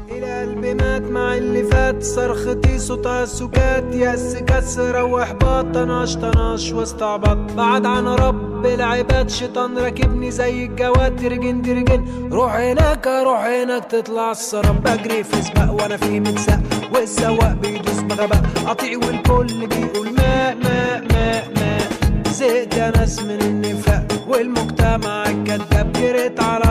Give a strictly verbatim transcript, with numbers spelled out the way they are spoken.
القلب مات مع اللي فات، صرختي صوتها سكات، يأس كسرة واحباط، طناش طناش واستعبط. بعد عن رب العباد شيطان راكبني زي الجواد، درجن درجن روح هناك روح هناك تطلع السراب. بجري في سباق وانا في متساق، والسواق بيدوس بغباء، قطيع والكل بيقول ماء ماء ماء ماء. زهقت يا ناس من النفاق والمجتمع الكذاب، جريت على